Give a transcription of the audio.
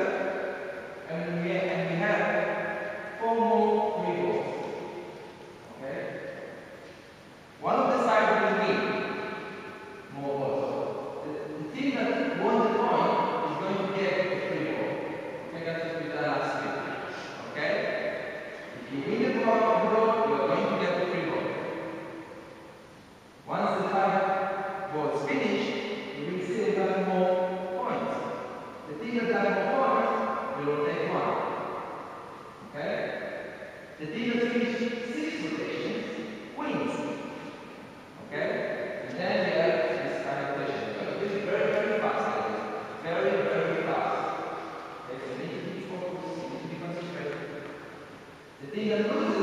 and we have 4 more free balls. Okay? One of the sides will win more balls. The team that won the point is going to get a free ball. Okay, that's what we done last week. Okay? If you win the ball, you are going to get the free ball. Once the 5 balls finish, you will still have more points. The team that has more points will take 1. Okay? The team that finishes 6 rotations wins. Okay? And then we have this kind of question. This is very, very fast, guys. Very, very fast. Okay, so you need to be focused, you need to be concentrated. The team that loses